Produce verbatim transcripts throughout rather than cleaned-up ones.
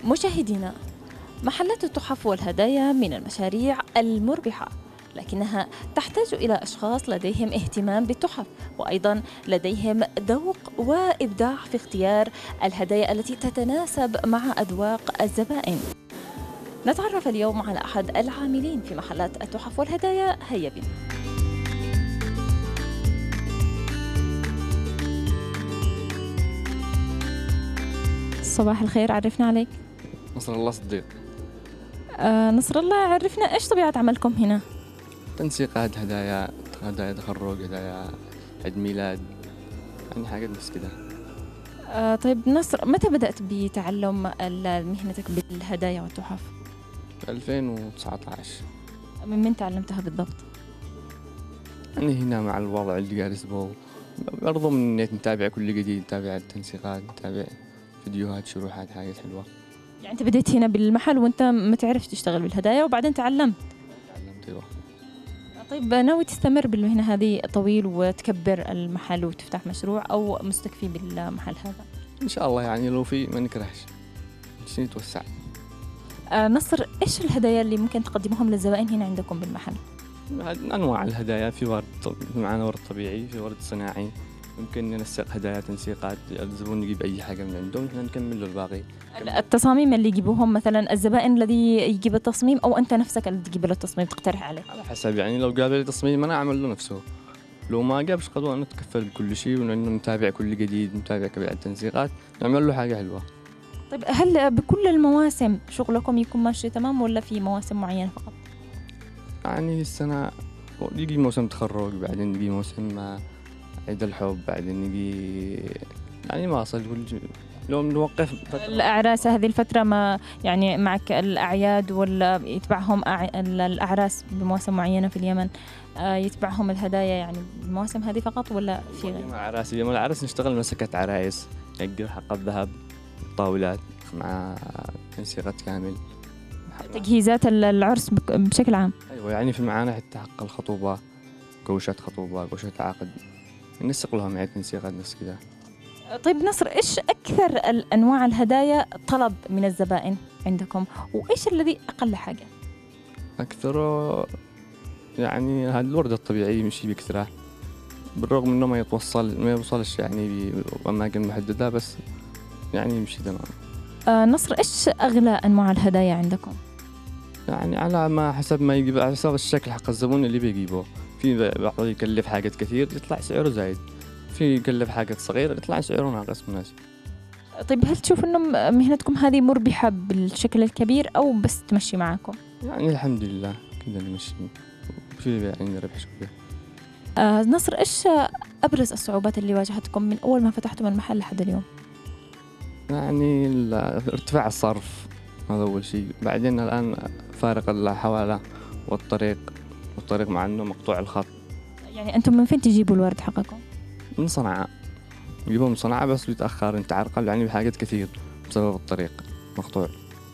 مشاهدينا، محلات التحف والهدايا من المشاريع المربحة، لكنها تحتاج إلى أشخاص لديهم اهتمام بالتحف، وأيضا لديهم ذوق وإبداع في اختيار الهدايا التي تتناسب مع أذواق الزبائن. نتعرف اليوم على أحد العاملين في محلات التحف والهدايا. هيا بنا. صباح الخير، عرفنا عليك. نصر الله صديق. آه نصر الله، عرفنا إيش طبيعة عملكم هنا؟ تنسيقات هدايا، هدايا تخرج، هدايا عيد ميلاد، يعني حاجات بس كده. آه طيب نصر، متى بدأت بتعلم مهنتك بالهدايا والتحف؟ ألفين وتسعة عشر. من من تعلمتها بالضبط؟ يعني هنا مع الوضع اللي جالس به، برضو من نتابع كل جديد، نتابع التنسيقات، نتابع فيديوهات، شروحات، حاجات حلوة. يعني أنت بديت هنا بالمحل وأنت ما تعرفش تشتغل بالهدايا وبعدين تعلمت؟ تعلمت ايوه. طيب ناوي تستمر بالمهنة هذه طويل وتكبر المحل وتفتح مشروع، أو مستكفي بالمحل هذا؟ إن شاء الله، يعني لو في ما نكرهش، نشتي نتوسع. آه نصر، إيش الهدايا اللي ممكن تقدموهم للزبائن هنا عندكم بالمحل؟ أنواع الهدايا، في ورد معنا ورد طبيعي، في ورد صناعي، ممكن ننسق هدايا تنسيقات، الزبون يجيب أي حاجة من عندهم إحنا نكمل له الباقي. التصاميم اللي يجيبوهم مثلا الزبائن الذي يجيب التصميم، أو أنت نفسك اللي تجيب له التصميم تقترح عليه؟ على حسب، يعني لو جاب لي تصميم أنا أعمل له نفسه، لو ما جابش قدوة أنا أتكفل بكل شيء، ولأنه نتابع كل جديد، نتابع كل التنسيقات، نعمل له حاجة حلوة. طيب هل بكل المواسم شغلكم يكون ماشي تمام، ولا في مواسم معينة فقط؟ يعني السنة يجي موسم تخرج، بعدين يجي موسم عيد الحب، بعدين يجي يعني ما أصل لو نوقف الأعراس هذه الفترة، ما يعني معك الأعياد ولا يتبعهم أع... الأعراس بمواسم معينة في اليمن، آه يتبعهم الهدايا يعني بمواسم هذه فقط ولا في غير؟ يوم العراس، يوم العراس نشتغل مسكات عرايس، يقر حق الذهب، طاولات مع تنسيقات كامل، تجهيزات العرس بشكل عام. أيوة، يعني في معانا حتى حق الخطوبة، كوشات خطوبة، كوشات عقد، ننسق لهم يعني تنسيقات بس كذا. طيب نصر، إيش أكثر الأنواع الهدايا طلب من الزبائن عندكم، وإيش الذي أقل حاجة؟ أكثر يعني هذا الوردة الطبيعية يمشي بكثرة، بالرغم إنه ما يتوصل ما يوصلش يعني بأماكن محددة، بس يعني يمشي تمام. آه نصر، إيش أغلى أنواع الهدايا عندكم؟ يعني على ما حسب ما يجيب، على حسب الشكل حق الزبون اللي بيجيبه، في بعض يكلف حاجات كثير يطلع سعره زايد، في يكلف حاجات صغيرة يطلع سعره ناقص مناسب. طيب هل تشوف إنه مهنتكم هذه مربحة بالشكل الكبير، أو بس تمشي معاكم؟ يعني الحمد لله كذا نمشي، في يعني ربح شوية. آه نصر، إيش أبرز الصعوبات اللي واجهتكم من أول ما فتحتم المحل لحد اليوم؟ يعني ارتفاع الصرف هذا أول شيء، بعدين الآن فارق الحوالة والطريق، والطريق مع إنه مقطوع الخط. يعني أنتم من فين تجيبوا الورد حقكم؟ من صنعاء، يجيبوه من صنعاء بس بيتأخر، نتعرقل يعني بحاجات كثير بسبب الطريق مقطوع.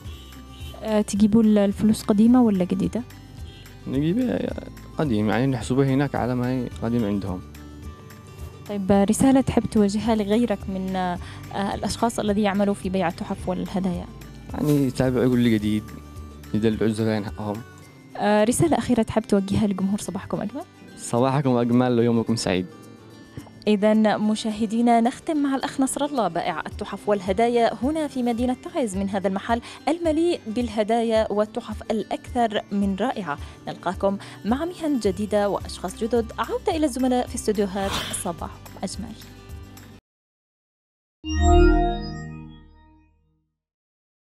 أه تجيبوا الفلوس قديمة ولا جديدة؟ نجيبها قديم، يعني نحسبها هناك على ما هي قديم عندهم. طيب رسالة تحب توجهها لغيرك من أه الأشخاص الذين يعملوا في بيع التحف والهدايا؟ يعني يتابعوا كل جديد، يدلعوا الزبائن حقهم. أه رسالة أخيرة تحب توجهها لجمهور صباحكم أجمل؟ صباحكم أجمل ويومكم سعيد. إذا مشاهدينا، نختم مع الأخ نصر الله بائع التحف والهدايا هنا في مدينة تعز من هذا المحل المليء بالهدايا والتحف الأكثر من رائعة. نلقاكم مع مهن جديدة وأشخاص جدد. عودة إلى الزملاء في استديوهات صباحكم أجمل.